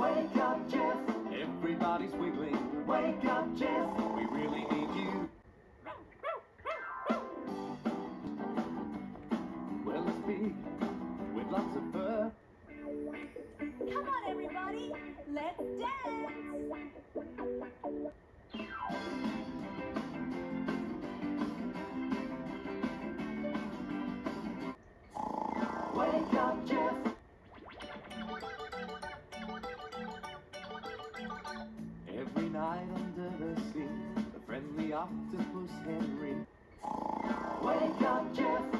Wake up, Jeff. Everybody's wiggling. Wake up, Jeff. We really need you. Well, it's big with lots of fur. Come on, everybody, let's dance. Wake up, Jeff. Every night under the sea, the friendly octopus Henry. Wake up, Jeff.